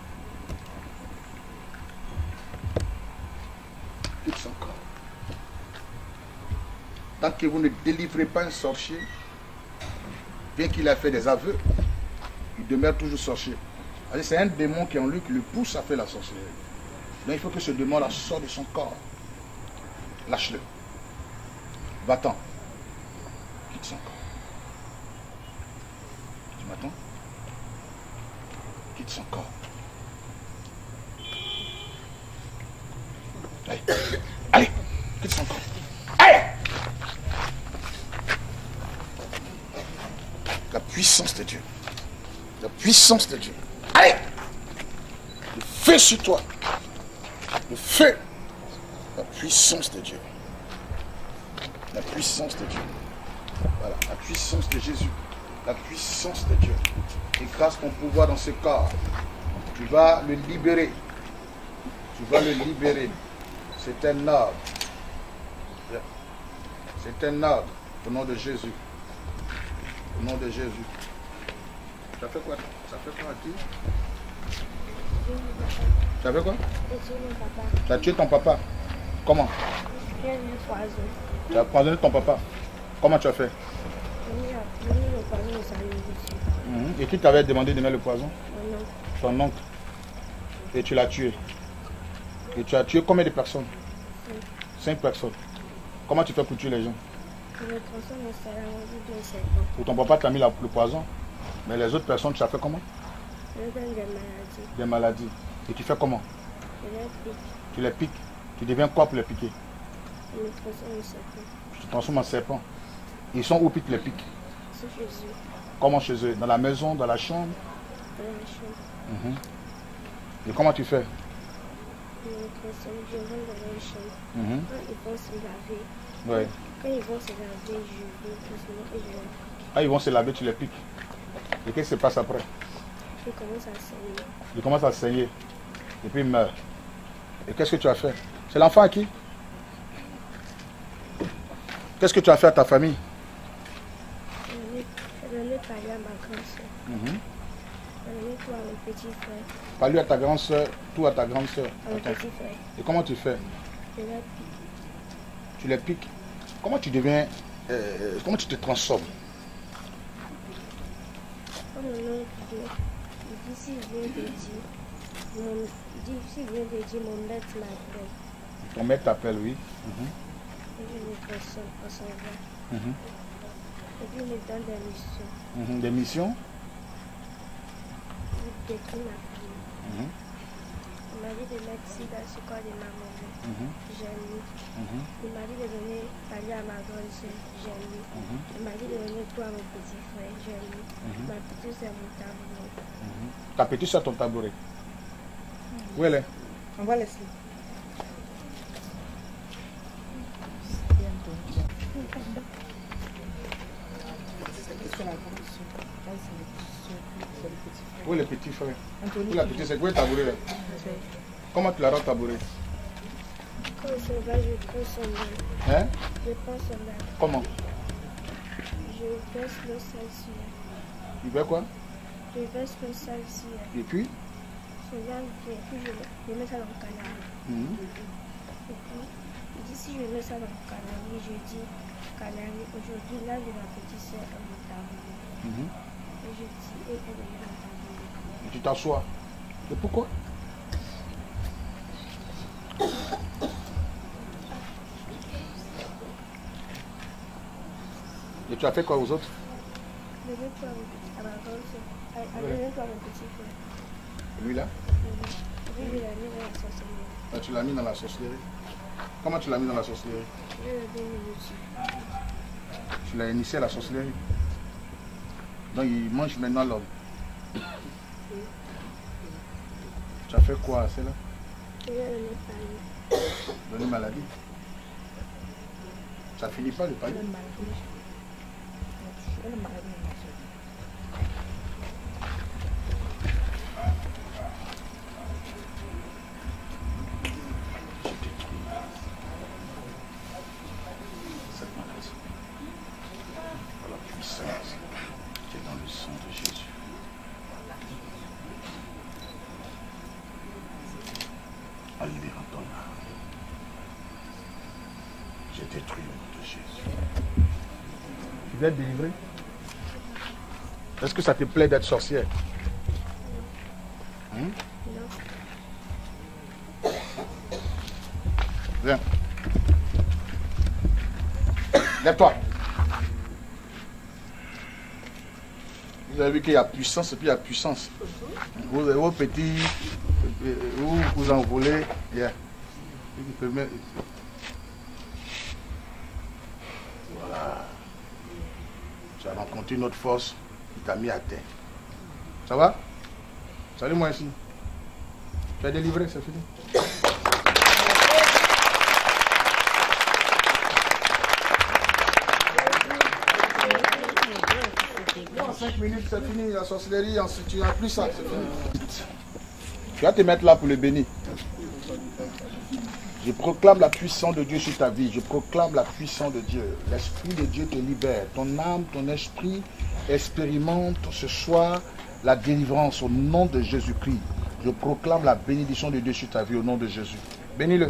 Quitte son corps. Tant que vous ne délivrez pas un sorcier, bien qu'il a fait des aveux, il demeure toujours sorcier. C'est un démon qui est en lui qui le pousse à faire la sorcellerie. Donc il faut que ce démon-là sorte de son corps. Lâche-le. Va-t'en. Quitte son corps. Tu m'attends? Quitte son corps. Allez. Allez. Quitte son corps. Allez. La puissance de Dieu. La puissance de Dieu. Allez. Le feu sur toi. Le feu. La puissance de Dieu. La puissance de Dieu. Voilà, la puissance de Jésus. La puissance de Dieu. Et grâce à ton pouvoir dans ce corps, tu vas le libérer. Tu vas le libérer. C'est un ordre. C'est un ordre. Au nom de Jésus. Au nom de Jésus. Ça fait quoi? Ça fait quoi à qui? Ça fait quoi? Tu as tué ton papa. Comment? Tu as poisonné ton papa. Comment tu as fait? Mmh. Et qui t'avait demandé de mettre le poison? Ton oncle. Et tu l'as tué. Et tu as tué combien de personnes? Cinq personnes. Comment tu fais pour tuer les gens? Pour ton papa, tu as mis la, le poison. Mais les autres personnes, tu as fait comment? Des maladies. Des maladies. Et tu fais comment? Tu les piques. Tu deviens quoi pour les piquer? Je me transforme en serpent. Tu te transformes en serpent. Ils sont où puis tu les piques? C'est chez eux. Comment chez eux? Dans la maison, dans la chambre? Dans la chambre. Mmh. Et comment tu fais? Je me transforme, je rentre dans la chambre. Mmh. Quand ils vont se laver, Ouais. quand ils vont se laver, je vais doucement et je les pique. Ah, ils vont se laver, tu les piques. Et qu'est-ce qui se passe après? Je commence à saigner. Ils commencent à saigner. Et puis ils meurent. Et qu'est-ce que tu as fait? C'est l'enfant à qui? Qu'est-ce que tu as fait à ta famille? Je l'ai parlé à ma grande soeur. Mmh. Je l'ai tout à mon petit frère. Parle à ta grande soeur, tout à ta grande soeur. À mon petit frère. Et comment tu fais? Je les pique. Tu les piques. Comment tu deviens... Euh, comment tu te transformes? Comme mon oncle dit, il dit s'il vient de dire, mon, il dit s'il vient de dire, mon maître m'appelle. Ton maître t'appelle, oui. Et je me personne en son vrai. Mhm. Et puis il me donne des missions. Mhm. Des missions. Il détruit ma famille. Mhm. Il m'a dit de mettre ci dans ce corps de ma maman. Mhm. J'ai mis. Mhm. Il m'a dit de donner aller à ma grande soeur. J'ai mis. Mhm. Il m'a dit de donner tout à mon petit frère. J'ai mis. Mhm. Ma petite c'est mon tabouret. Mhm. Ta petite sur ton tabouret. Où elle est? On va laisser. Où est le petit frère? Où est la petite? C'est quoi le tabouret là? Comment tu la rends tabouret? Quand il s'en va, je prends son bain. Hein? Je prends son bain. Comment? Je verse le sel sur elle. Il veut quoi? Je verse le sel sur elle. Et puis? Je viens et puis je, je mets ça dans le canari. Mhm. Et puis, il dit si je mets ça dans le canari, je dis canari, aujourd'hui, là, je ma petite soeur à mon tabouret. Mhm. Et je dis, et elle est mon tabouret. Et tu t'assois. Et pourquoi? Et tu as fait quoi aux autres? Je vais toi à ma grande soeur. À, à, Ouais. je vais toi à mon petit frère. Lui là? Et puis, je l'ai mis dans la sorcellerie. Ah, tu l'as mis dans la sorcellerie. Comment tu l'as mis dans la sorcellerie? Je l'ai mis dessus. Tu l'as initié à la sorcellerie. Donc il mange maintenant l'homme. Tu as fait quoi à celle-là? Je lui ai donné palu. Donner maladie. Ça finit pas le palier. Cette maladie. Par la puissance qui est dans le sang de Jésus. En libérant ton âme. J'ai détruit le nom de Jésus. Tu veux être délivré? Est-ce que ça te plaît d'être sorcière? Hein? Non. Viens. Lève-toi. Vous avez vu qu'il y a puissance et puis il y a puissance. Vous avez vos petits, vous vous envolez. Yeah. Voilà. Tu as rencontré une autre force qui t'a mis à terre. Ça va? Salut moi ici. Tu as délivré, c'est fini. Dans cinq minutes, c'est fini la sorcellerie, ensuite tu n'as plus ça, c'est fini. Tu vas te mettre là pour le bénir. Je proclame la puissance de Dieu sur ta vie. Je proclame la puissance de Dieu. L'Esprit de Dieu te libère. Ton âme, ton esprit expérimente ce soir la délivrance au nom de Jésus-Christ. Je proclame la bénédiction de Dieu sur ta vie au nom de Jésus. Bénis-le.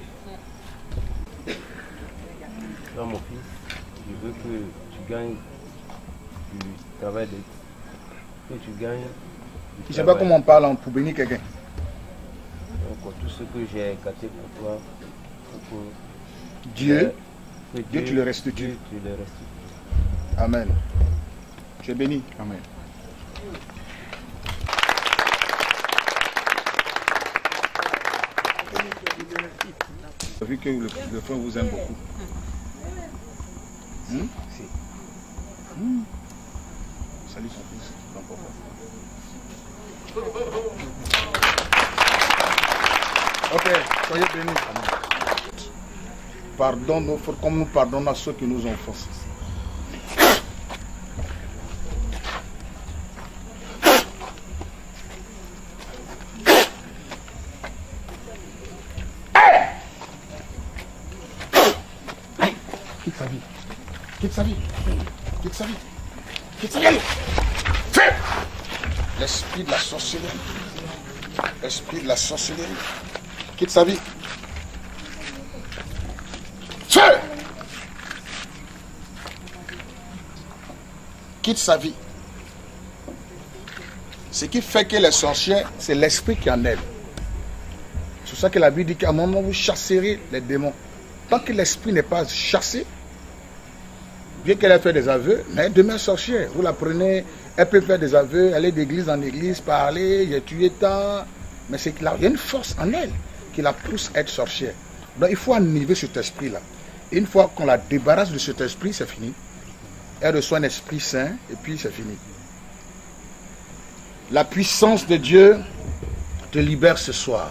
Non, mon fils, je veux que tu gagnes du travail, de... que tu gagnes du Je ne sais pas comment on parle pour bénir quelqu'un. Donc, tout ce que j'ai gâté pour toi, pour Dieu, que Dieu, tu le restitues. Dieu, tu le restitues. Amen. Tu es béni. Amen. Vous avez vu que le, le frère vous aime beaucoup. Hmm? Si. Hmm. Salut son fils. Non, papa. Ok, soyez bénis. Pardonne nos fautes comme nous pardonnons à ceux qui nous ont offensés. Quitte sa vie. Quitte sa vie. Quitte sa vie. Quitte sa vie. Fais! L'esprit de la sorcellerie. L'esprit de la sorcellerie. Quitte sa vie. Fais! Quitte sa vie. Ce qui fait que les sorcières, c'est l'esprit qui en elle. ça que la Bible dit qu'à un moment, vous chasserez les démons. Tant que l'esprit n'est pas chassé, bien qu'elle ait fait des aveux, mais elle demeure sorcière. Vous la prenez, elle peut faire des aveux, aller d'église en église, parler, j'ai tué tant. Mais c'est qu'il y a une force en elle qui la pousse à être sorcière. Donc il faut enlever cet esprit-là. Une fois qu'on la débarrasse de cet esprit, c'est fini. Elle reçoit un esprit saint et puis c'est fini. La puissance de Dieu te libère ce soir.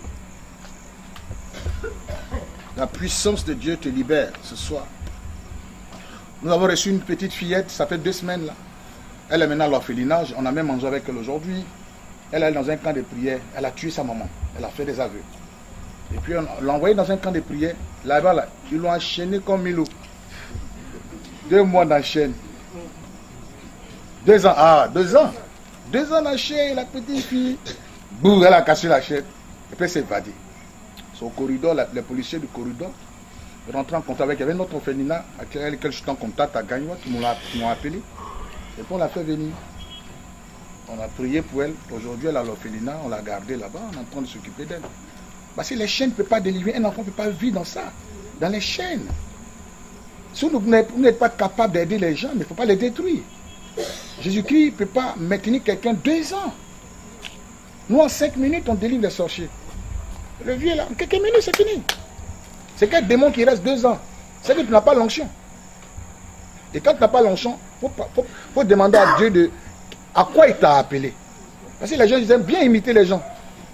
La puissance de Dieu te libère ce soir. Nous avons reçu une petite fillette, ça fait deux semaines là. Elle est maintenant à l'orphelinage, on a même mangé avec elle aujourd'hui. Elle est dans un camp de prière, elle a tué sa maman, elle a fait des aveux. Et puis on l'a envoyée dans un camp de prière, là-bas là, ils l'ont enchaîné comme Milo. Deux mois d'enchaîne. Deux ans, ah, deux ans. Deux ans d'enchaîne, la petite fille. Boum, elle a cassé la chaîne. Et puis elle s'est évadée. Son corridor, la, les policiers du corridor, rentrant en contact avec, il y avait notre orphelinat, avec lequel je suis en contact à Gagnoua, qui m'ont appelé. Et puis on l'a fait venir. On a prié pour elle. Aujourd'hui, elle a l'orphelinat, on l'a gardée là-bas, on est en train de s'occuper d'elle. Parce que les chaînes ne peuvent pas délivrer, un enfant ne peut pas vivre dans ça, dans les chaînes. Si vous n'êtes pas capable d'aider les gens, mais il ne faut pas les détruire. Jésus-Christ ne peut pas maintenir quelqu'un deux ans. Nous, en cinq minutes, on délivre les sorciers. Le vieux, là, en quelques minutes, c'est fini. C'est quel démon qui reste deux ans? C'est que tu n'as pas l'onction. Et quand tu n'as pas l'onction, il faut, faut, faut demander à Dieu de, à quoi il t'a appelé. Parce que les gens, ils aiment bien imiter les gens.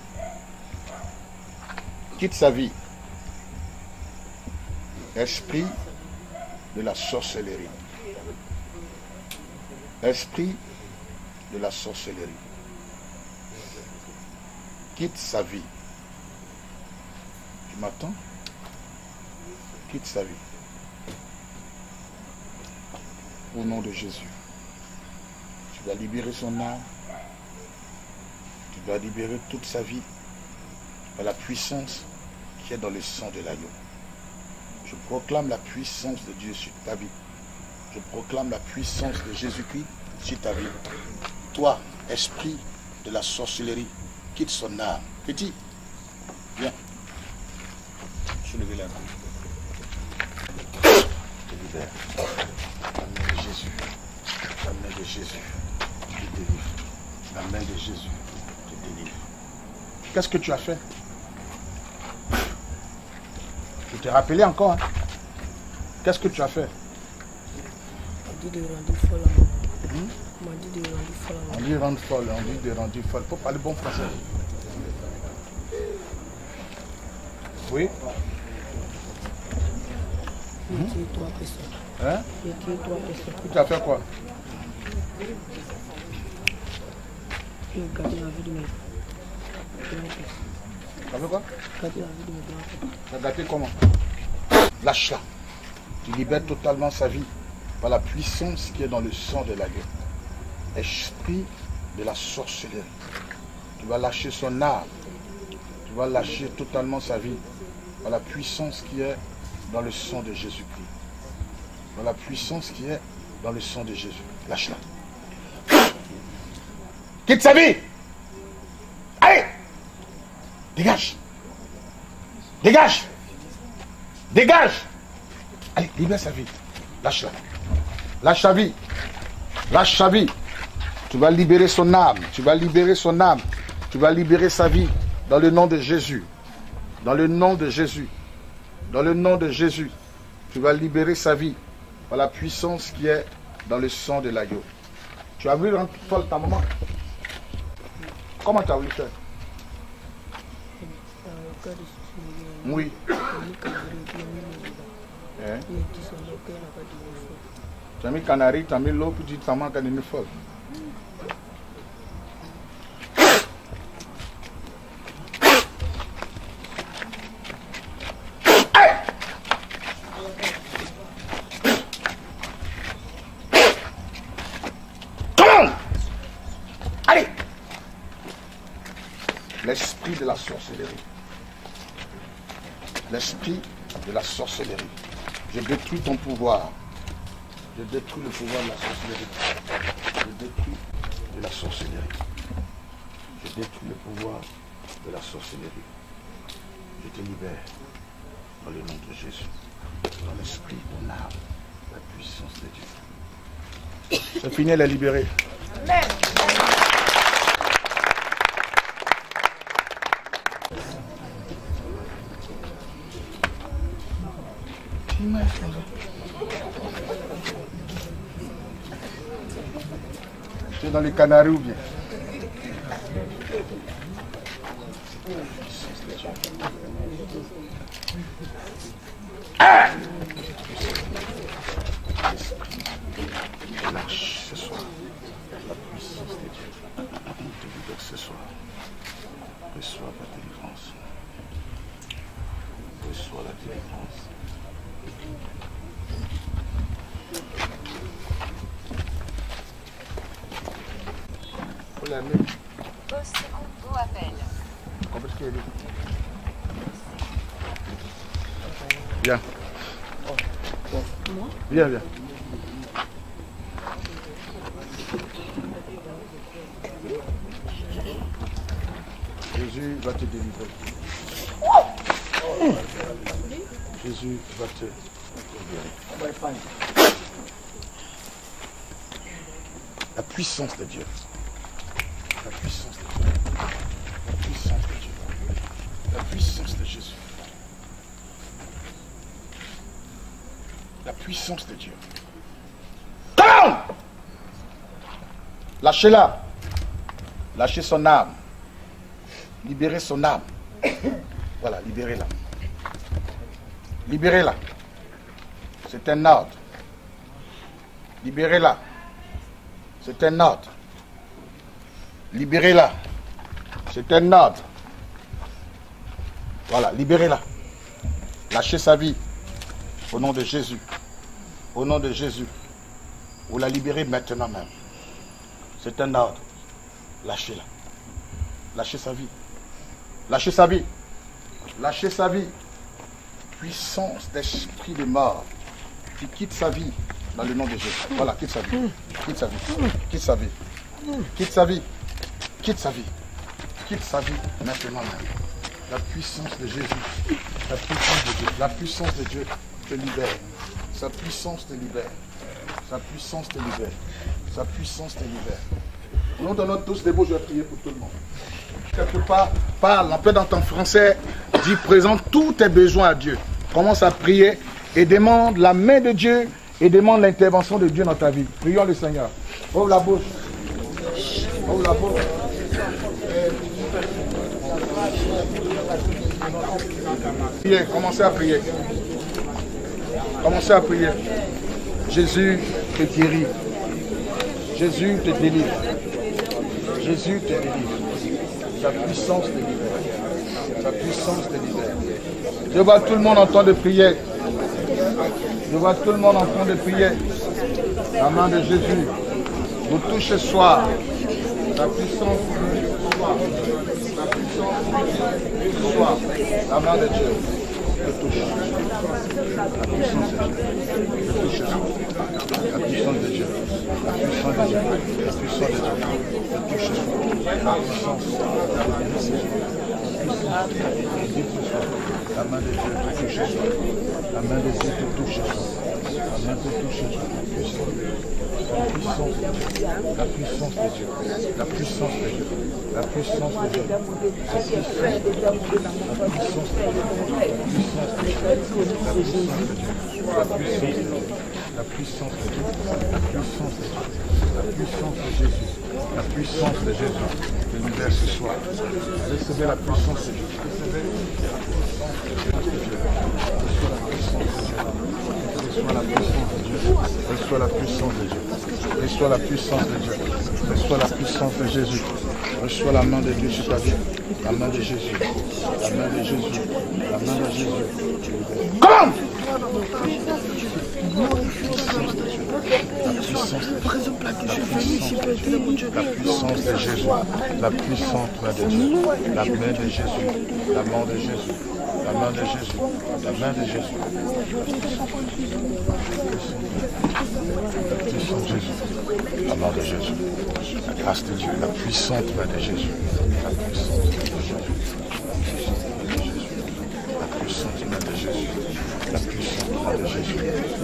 Quitte sa vie. Esprit de la sorcellerie. Esprit de la sorcellerie. Quitte sa vie. Tu m'attends? Quitte sa vie. Au nom de Jésus. Tu vas libérer son âme. Tu vas libérer toute sa vie par la puissance qui est dans le sang de l'agneau. Je proclame la puissance de Dieu sur ta vie. Je proclame la puissance de Jésus-Christ sur ta vie. Toi, esprit de la sorcellerie, quitte son âme. Petit, viens. Soulevez la main. Je te libère. La main de Jésus. La main de Jésus. Je te délivre. La main de Jésus. Je te délivre. Qu'est-ce que tu as fait? Je t'ai rappelé encore. Hein? Qu'est-ce que tu as fait? On dit de rendre folle à maman. Hmm? On dit de rendre folle à maman. On dit rendre folle, on dit de rendre folle. Il faut parler bon français. Oui? J'ai tué trois personnes. Hein? J'ai tué trois personnes. Tu as fait quoi? J'ai gardé la vie de mes grands-pères. Tu as fait quoi? Gardé la vie de mes grands-pères. Tu as gâté comment? Lâche-la. Tu libères totalement sa vie par la puissance qui est dans le sang de l'agneau. Esprit de la sorcellerie. Tu vas lâcher son âme. Tu vas lâcher totalement sa vie par la puissance qui est dans le sang de Jésus-Christ. Par la puissance qui est dans le sang de Jésus. Lâche-la. Quitte sa vie. Allez. Dégage. Dégage. Dégage. Allez, libère sa vie. Lâche-la. Lâche sa vie. Lâche sa vie. Tu vas libérer son âme. Tu vas libérer son âme. Tu vas libérer sa vie. Dans le nom de Jésus. Dans le nom de Jésus. Dans le nom de Jésus. Tu vas libérer sa vie. Par la puissance qui est dans le sang de l'agneau. Tu as voulu rendre folle ta maman. Comment tu as voulu faire? Oui. Hein? Tu as mis canari, tu as mis l'eau, puis tu t'as manqué d'une folle. Allez! L'esprit de la sorcellerie. L'esprit de la sorcellerie. Je détruis ton pouvoir. Je détruis le pouvoir de la sorcellerie. Je détruis de la sorcellerie. Je détruis le pouvoir de la sorcellerie. te libère. Dans le nom de Jésus. Dans l'esprit, ton âme, la puissance de Dieu. C'est fini, elle est libérée. Amen. Tu es dans les Canaries ou bien? Ah! Lâche ce soir la puissance de Dieu. Te libère ce soir. Reçois ta délivrance. Reçois la délivrance. Faut la mettre. Au appel. Comment est-ce qu'elle est? Viens. Viens, viens. Jésus va te délivrer. Jésus va te délivrer. La puissance de Dieu. La puissance de Dieu. La puissance de Dieu. La puissance de Jésus. La puissance de Dieu. Come! Lâchez-la. Lâchez son âme. Libérez son âme. Voilà, libérez-la. Libérez-la. C'est un ordre. Libérez-la. C'est un ordre. Libérez-la. C'est un ordre. Voilà, libérez-la. Lâchez sa vie. Au nom de Jésus. Au nom de Jésus. Vous la libérez maintenant même. C'est un ordre. Lâchez-la. Lâchez sa vie. Lâchez sa vie. Lâchez sa vie. Puissance d'esprit de mort qui quitte sa vie dans le nom de Jésus. Voilà, quitte sa vie. Quitte sa vie. Quitte sa vie. Quitte sa vie. Quitte sa vie. Quitte sa vie maintenant même. La puissance de Jésus. La puissance de Dieu. La puissance de Dieu te libère. Sa puissance te libère. Sa puissance te libère. Sa puissance te libère. Nous donnons tous des mots, je vais prier pour tout le monde. Quelque part, parle un peu dans ton français, dis, présente tous tes besoins à Dieu. Commence à prier et demande la main de Dieu et demande l'intervention de Dieu dans ta vie. Prions le Seigneur. Ouvre la bouche. Ouvre la bouche. Priez, commencez à prier. Commencez à prier. Jésus te guérit. Jésus te délivre. Jésus te délivre. Sa puissance te libère. Sa puissance te libère. Je vois tout le monde en train de prier. Je vois tout le monde en train de prier. La main de Jésus vous touche ce soir. La puissance ce soir. La puissance ce soir. La main de Dieu te touche. La puissance de Dieu te touche ce soir. La puissance de Dieu. La puissance de Dieu. La puissance de Dieu te touche ce soir. La puissance de Dieu. La main de Dieu te touche ce soir. La main de Dieu te touche ce soir. La main te touche ce soir. La puissance de Dieu. La puissance de Dieu. La puissance de Dieu. La puissance de Dieu. La puissance de Dieu. La puissance de Dieu. La puissance de Dieu. La puissance de Dieu. La puissance de Jésus. La puissance de Jésus. Te libère ce soir. Recevez la puissance de Dieu. Recevez la puissance de Dieu. Reçois la puissance de Dieu. Reçois la puissance de Dieu. Reçois la puissance de Jésus. Reçois la main de Dieu sur ta vie. La main de Jésus. La main de Jésus. La main de Jésus. Come! La puissance de Jésus. La puissance de Dieu. La main de Jésus. La main de Jésus. La main de Jésus. La main de Jésus. La puissance de Jésus. La main de Jésus. La grâce de Dieu. La puissante main de Jésus. La puissance de Jésus. Jésus. La puissance du nom de Jésus.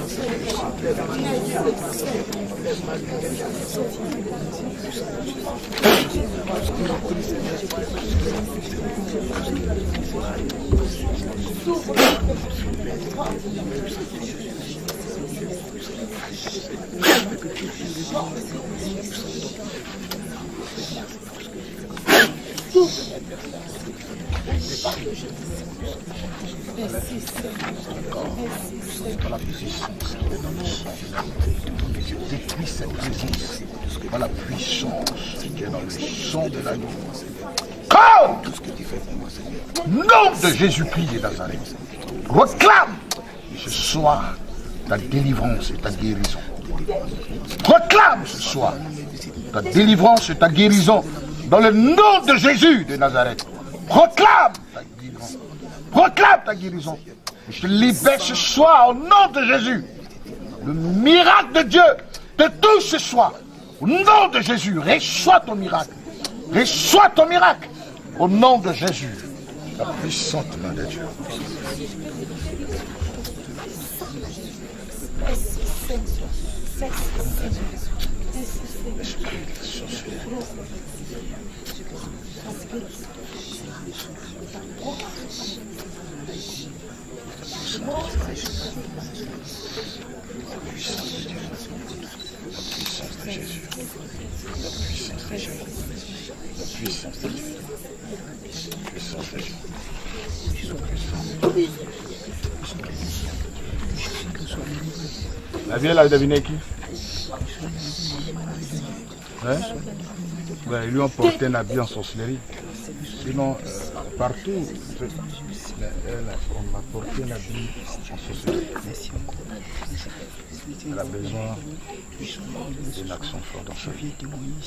Par la puissance qui est dans le sang, je détruis cette présence par la puissance qui est dans le sang de l'agneau. Comme tout ce que tu fais pour moi, Seigneur. Nom de Jésus-Christ de Nazareth, reclame ce soir ta délivrance et ta guérison. Proclame ce soir ta délivrance et ta guérison dans le nom de Jésus de Nazareth. Proclame ta guérison. Proclame ta guérison. Je te libère ce soir au nom de Jésus. Le miracle de Dieu te touche ce soir. Au nom de Jésus, reçois ton miracle. Reçois ton miracle. Au nom de Jésus. La puissante main de Dieu. Esprit de sorcellerie. La puissance de Dieu. La puissance de Jésus. La puissance de Jésus. La puissance de Dieu. La puissance de Dieu. La vie, elle a deviné qui? Hein? Ben, ils lui ont porté un habit en sorcellerie. Sinon, euh, partout, elle, on m'a porté un habit en sorcellerie. Elle a besoin d'une action forte dans sa vie.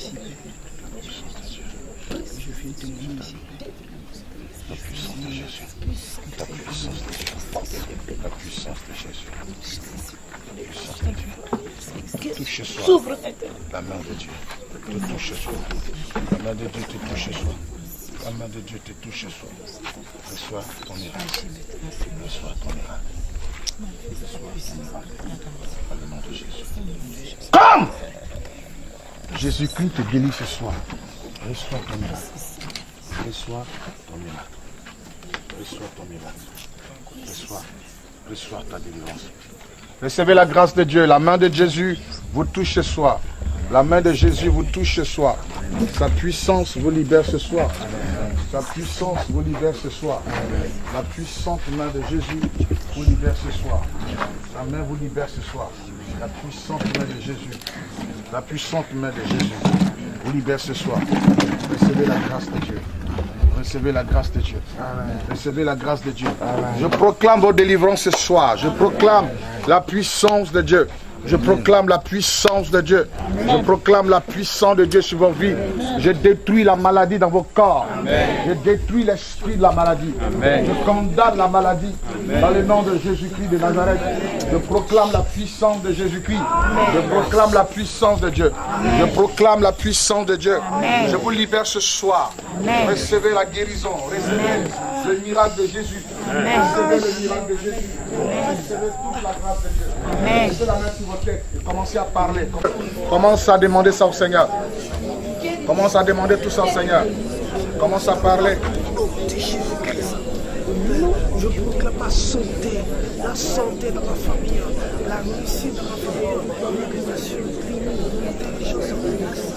La puissance de Jésus. La puissance de Dieu. La puissance de Jésus. La puissance de Dieu. Touche ce soir. La main de Dieu te touche ce soir. La main de Dieu te touche ce soir. La main de Dieu te touche ce soir. Reçois ton miracle. Reçois ton miracle. Dans le nom de Jésus. Comme Jésus-Christ te bénit ce soir. Reçois ton miracle. Reçois ton miracle. Reçois ton miracle. Reçois, reçois ta délivrance. Recevez la grâce de Dieu. La main de Jésus vous touche ce soir. La main de Jésus vous touche ce soir. Sa puissance vous libère ce soir. Sa puissance vous libère ce soir. La puissante main de Jésus vous libère ce soir. Sa main vous libère ce soir. La puissante main de Jésus. La puissante main de Jésus vous libère ce soir. Recevez la grâce de Dieu. Recevez la grâce de Dieu. Recevez la grâce de Dieu. Je proclame vos délivrances ce soir. Je proclame la puissance de Dieu. Je proclame la puissance de Dieu. Je proclame la puissance de Dieu sur vos vies. Je détruis la maladie dans vos corps. Je détruis l'esprit de la maladie. Je condamne la maladie dans le nom de Jésus-Christ de Nazareth. Je proclame la puissance de Jésus-Christ. Je proclame la puissance de Dieu. Je proclame la puissance de Dieu. Je vous libère ce soir. Recevez la guérison. Recevez le miracle de Jésus. Recevez le miracle de Jésus. Recevez toute la grâce de Dieu. Mettez la main sur votre tête et commencez à parler. Commence à demander ça au Seigneur. Commence à demander tout ça au Seigneur. Commence à parler. Je proclame la santé, la santé dans ma famille, la réussite dans ma famille, l'organisation, l'intelligence.